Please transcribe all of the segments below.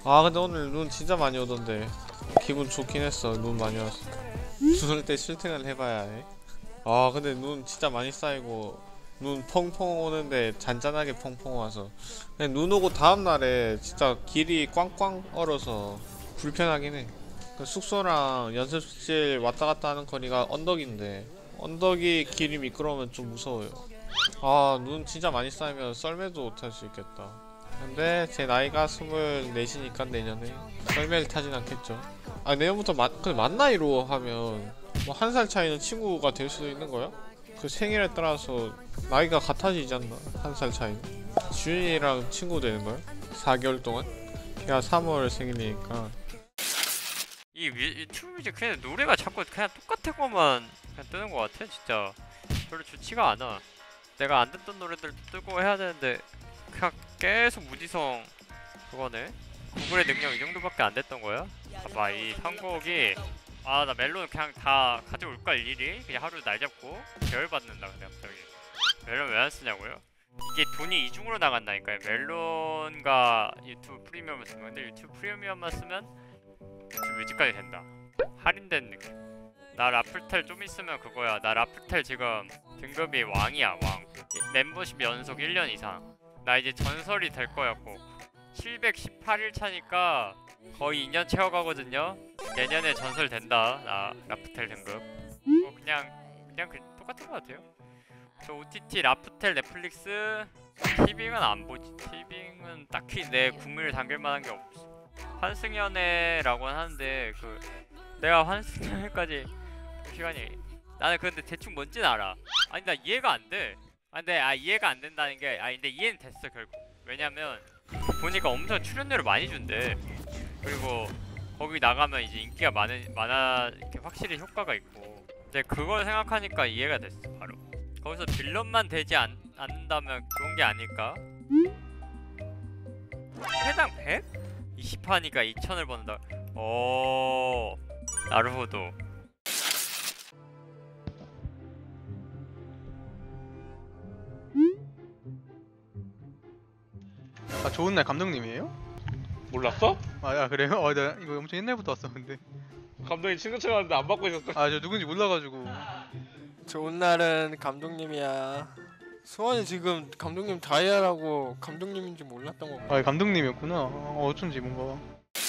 아 근데 오늘 눈 진짜 많이 오던데 기분 좋긴 했어. 눈 많이 왔어. 눈 올 때 실팅을 해봐야 해. 아 근데 눈 진짜 많이 쌓이고 눈 펑펑 오는데 잔잔하게 펑펑 와서 그냥 눈 오고 다음날에 진짜 길이 꽝꽝 얼어서 불편하긴 해. 그 숙소랑 연습실 왔다 갔다 하는 거리가 언덕인데 언덕이 길이 미끄러우면 좀 무서워요. 아 눈 진짜 많이 쌓이면 썰매도 탈 수 있겠다. 근데 제 나이가 24이니까 내년에 썰매를 타진 않겠죠. 아 내년부터 근데 만 나이로 하면 뭐 한 살 차이는 친구가 될 수도 있는 거야? 그 생일에 따라서 나이가 같아지지 않나? 한 살 차이는? 주인이랑 친구 되는 거야? 4개월 동안? 걔가 3월 생일이니까. 이 유튜브 뮤직 그냥 노래가 자꾸 그냥 똑같은 것만 그냥 뜨는 것 같아. 진짜 별로 좋지가 않아. 내가 안 듣던 노래들도 뜨고 해야 되는데 그냥 계속 무지성 그거네. 구글의 능력 이 정도밖에 안 됐던 거야? 봐봐 이 선곡이 아 나 멜론 그냥 다 가져올까 일일이 그냥 하루 날 잡고 계열 받는다. 근데 갑자기 멜론 왜 안 쓰냐고요? 이게 돈이 이중으로 나간다니까요. 멜론과 유튜브 프리미엄을 쓰면. 근데 유튜브 프리미엄만 쓰면 유튜브 뮤직까지 된다. 할인된 느낌. 나 라플텔 좀 있으면 그거야. 나 라플텔 지금 등급이 왕이야 왕. 멤버십 연속 1년 이상. 나 이제 전설이 될 거야 꼭. 718일 차니까 거의 2년 채워가거든요. 내년에 전설 된다. 나 라프텔 등급. 그냥 똑같은 것 같아요. 저 OTT 라프텔 넷플릭스 티빙은 안 보지. 티빙은 딱히 내 국민을 당길 만한 게 없어. 환승연애라고 하는데 그 내가 환승연애까지 볼 시간이 나는 근데 대충 뭔지는 알아. 아니 나 이해가 안 돼. 아 근데 이해가 안 된다는 게 근데 이해는 됐어 결국. 왜냐면 보니까 엄청 출연료를 많이 준대. 그리고 거기 나가면 이제 인기가 많아 이렇게 확실히 효과가 있고. 근데 그걸 생각하니까 이해가 됐어 바로. 거기서 빌런만 되지 않는다면 그런 게 아닐까? 회당 100? 20판이니까 2천을 번다. 나루호도. 아 좋은 날 감독님이에요? 몰랐어? 아 그래요? 나 이거 엄청 옛날부터 왔었는데. 감독님 친구 찾아왔는데 안 받고 있었어. 아 저 누군지 몰라가지고. 좋은 날은 감독님이야. 수원이 지금 감독님 다이아라고 감독님인지 몰랐던 거. 아 감독님이었구나. 어쩐지 뭔가.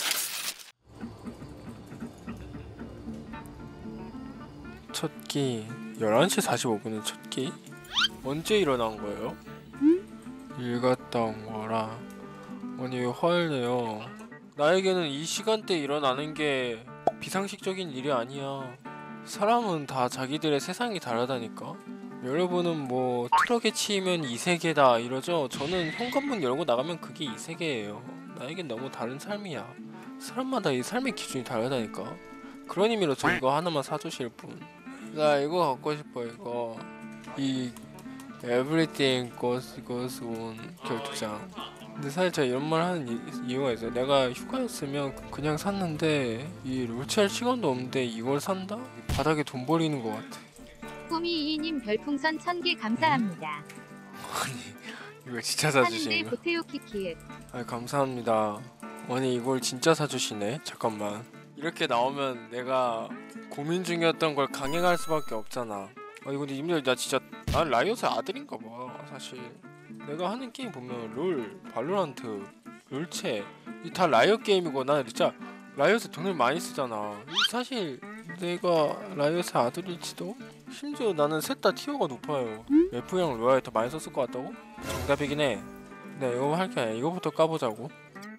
첫 끼 11시 45분에 첫 끼? 언제 일어난 거예요? 일 갔다 온 거라. 아니 헐네요. 나에게는 이 시간대 일어나는 게 비상식적인 일이 아니야. 사람은 다 자기들의 세상이 다르다니까. 여러분은 뭐 트럭에 치이면 이 세계다 이러죠. 저는 현관문 열고 나가면 그게 이 세계예요. 나에겐 너무 다른 삶이야. 사람마다 이 삶의 기준이 다르다니까. 그런 의미로 저 이거 하나만 사주실 분. 나 이거 갖고 싶어. 이거 이 Everything goes on 결투장. 근데 사실 제가 이런 말 하는 이유가 있어요. 내가 휴가였으면 그냥 샀는데 이 롤체할 시간도 없는데 이걸 산다? 바닥에 돈 버리는 것 같아. 꾸미이님 별풍선 1000개 감사합니다. 아니 이걸 진짜 하는데 사주시는가? 보태요 키키읓. 아 감사합니다. 아니 이걸 진짜 사주시네. 잠깐만. 이렇게 나오면 내가 고민 중이었던 걸 강행할 수밖에 없잖아. 아니 근데 님들 나 진짜 난 라이엇의 아들인가 봐. 사실 내가 하는 게임 보면 롤, 발로란트, 롤체 이 다 라이엇 게임이고 나 진짜 라이엇에 돈을 많이 쓰잖아. 사실 내가 라이엇의 아들일지도? 심지어 나는 셋 다 티어가 높아요. F형 로아에 더 많이 썼을 것 같다고? 정답이긴 해. 네 이거 할게 아니라 이거부터 까보자고.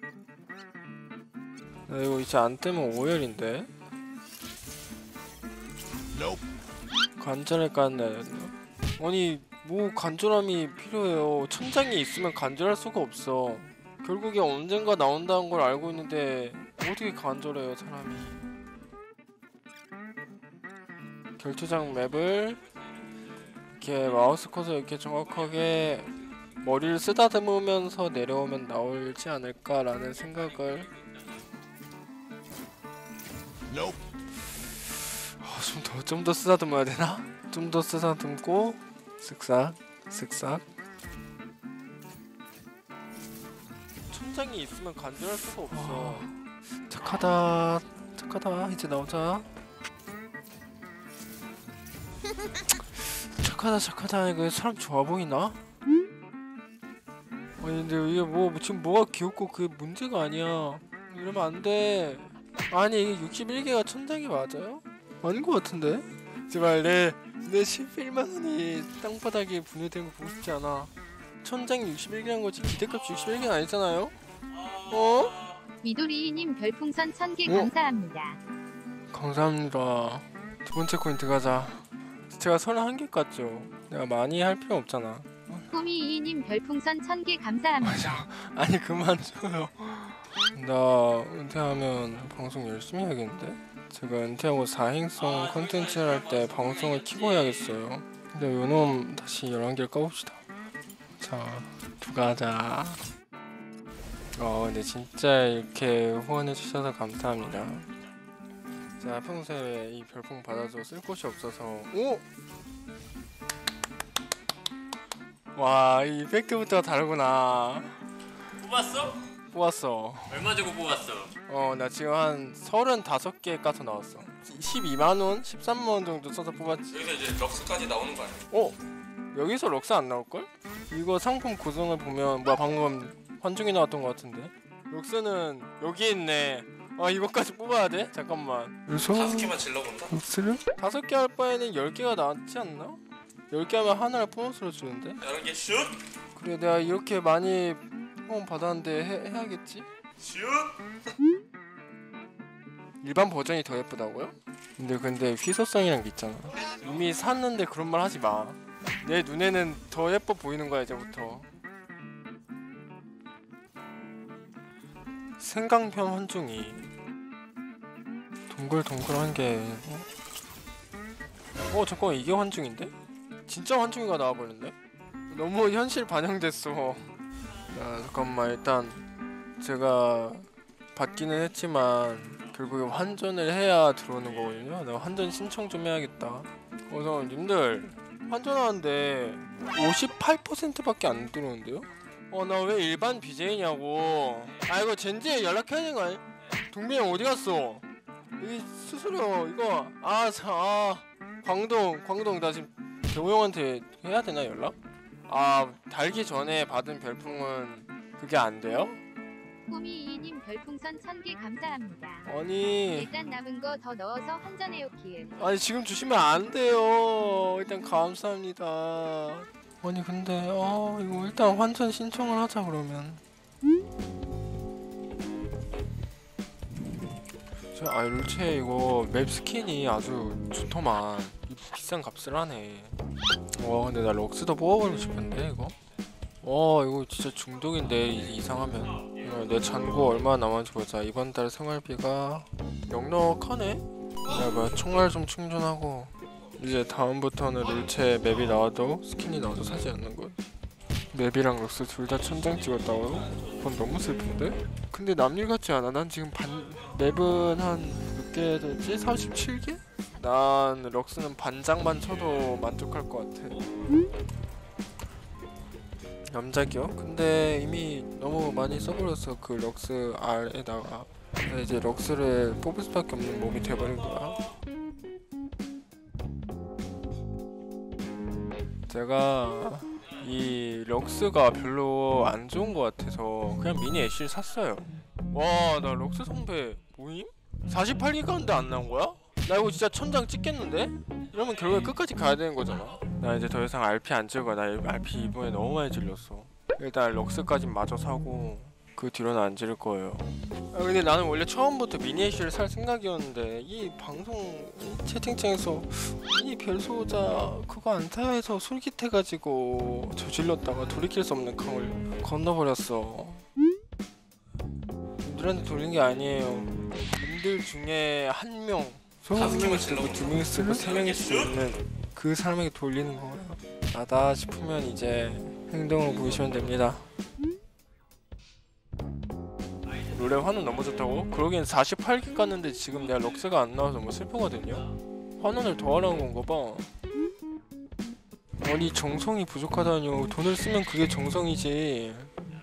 나 이거 이제 안 뜨면 오열인데. 간절할 깐네. 아니 뭐 간절함이 필요해요. 천장이 있으면 간절할 수가 없어. 결국에 언젠가 나온다는 걸 알고 있는데 어떻게 간절해요 사람이. 결투장 맵을 이렇게 마우스 컷을 이렇게 정확하게 머리를 쓰다듬으면서 내려오면 나올지 않을까라는 생각을. 좀 더 쓰다듬어야 되나? 좀 더 쓰다듬고 쓱싹 쓱싹. 천장이 있으면 간절할 수가 없어. 착하다 착하다. 이제 나오자. 착하다 착하다. 이거 사람 좋아 보이나? 아니 근데 이게 뭐 지금 뭐가 귀엽고 그게 문제가 아니야. 이러면 안 돼. 아니 이게 61개가 천장이 맞아요? 아닌 것 같은데? 제발 내 11만 원이 땅바닥에 분해되는 거 보고 싶지 않아. 천장이 61개란 거지 기대값이 61개는 아니잖아요? 어? 미도리님 별풍선 1000개 어? 감사합니다. 감사합니다. 두 번째 코인트 가자. 제가 31개 깠죠? 내가 많이 할 필요 없잖아. 꾸미이님 별풍선 1000개 감사합니다. 아니 그만 줘요. 나 은퇴하면 방송 열심히 해야겠는데? 제가 은퇴하고 4행성 컨텐츠를 할 때 방송을 키고 해야겠어요. 근데 요놈 다시 11개를 까봅시다. 자, 누가 하자. 근데 진짜 이렇게 후원해주셔서 감사합니다. 제가 평소에 이 별풍 받아서 쓸 곳이 없어서 오! 와, 이 이펙트부터가 다르구나. 뽑았어? 뽑았어. 얼마 주고 뽑았어? 나 지금 한 35개 까서 나왔어. 12만원? 13만원 정도 써서 뽑았지. 여기서 이제 럭스까지 나오는 거 아니야? 여기서 럭스 안 나올걸? 이거 상품 구성을 보면 뭐야 방금 환중이 나왔던 것 같은데? 럭스는 여기 있네. 이거까지 뽑아야 돼? 잠깐만. 5개만 질러본다? 럭스를? 5개 할 바에는 10개가 낫지 않나? 10개 하면 하나를 보너스로 주는데? 11개 슛! 그래 내가 이렇게 많이 후원 받았는데 해야겠지? 슛! 일반 버전이 더 예쁘다고요? 근데 희소성이란 게 있잖아. 이미 샀는데 그런 말 하지 마. 내 눈에는 더 예뻐 보이는 거야 이제부터. 생강편 환중이 동글동글한 게 잠깐만 이게 환중인데? 진짜 환중이가 나와버렸네? 너무 현실 반영됐어. 자 잠깐만 일단 제가 받기는 했지만 결국에 환전을 해야 들어오는 거거든요. 내가 환전 신청 좀 해야겠다. 그래서 님들 환전하는데 58%밖에 안 들어오는데요? 나 왜 일반 BJ냐고. 이거 젠지에 연락해야 되는 거 아니야? 동빈이 형 어디 갔어? 이 수수료 이거 광동 나 지금 대호 형한테 해야 되나 연락? 달기 전에 받은 별풍은 그게 안 돼요? 꾸미이님 별풍선 1000개 감사합니다. 아니 일단 남은 거 더 넣어서 환전해요 키읔. 아니 지금 주시면 안 돼요. 일단 감사합니다. 아니 근데 이거 일단 환전 신청을 하자 그러면. 룰체 이거 맵 스킨이 아주 좋더만. 비싼 값을 하네. 근데 나 럭스도 뽑아버리고 싶은데 이거. 이거 진짜 중독인데 이상하면. 내 잔고 얼마나 남았는지 보자. 이번 달 생활비가 넉넉하네? 내가 총알 좀 충전하고 이제 다음부터는 룰체 맵이 나와도 스킨이 나와도 사지 않는 것. 맵이랑 럭스 둘 다 천장 찍었다고요? 그건 너무 슬픈데? 근데 남일 같지 않아. 난 지금 맵은 한 몇 개 됐지? 37개? 난 럭스는 반장만 쳐도 만족할 것 같아. 염작이요? 근데 이미 너무 많이 써버렸어. 그 럭스 R에다가. 이제 럭스를 뽑을 수밖에 없는 몸이 돼버린 거야. 제가 이 럭스가 별로 안 좋은 것 같아서 그냥 미니 애쉬를 샀어요. 와, 나 럭스 성배 모임? 48개 가는데 안 나온 거야? 나 이거 진짜 천장 찍겠는데? 이러면 결국에 끝까지 가야 되는 거잖아. 나 이제 더 이상 RP 안 찍어. 나 RP 이번에 너무 많이 질렸어. 일단 럭스까지 마저 사고 그 뒤로는 안 지를 거예요. 근데 나는 원래 처음부터 미니 애쉬를 살 생각이었는데 이 방송 채팅창에서 이 별소자 그거 안 타야 해서 솔깃해가지고 저질렀다가 돌이킬 수 없는 강을 건너버렸어. 님들한테 돌린 게 아니에요. 님들 중에 한 명, 1명이 쓰고 2명이 쓰고 3명이 쓰고 있는 그 사람에게 돌리는 거예요. 나다 싶으면 이제 행동을 보이시면 됩니다. 룰에 환원 넘어졌다고? 그러기엔 48개 깠는데 지금 내가 럭스가 안 나와서 너무 슬프거든요? 환원을 더 하라는 건가 봐. 아니 정성이 부족하다뇨. 돈을 쓰면 그게 정성이지.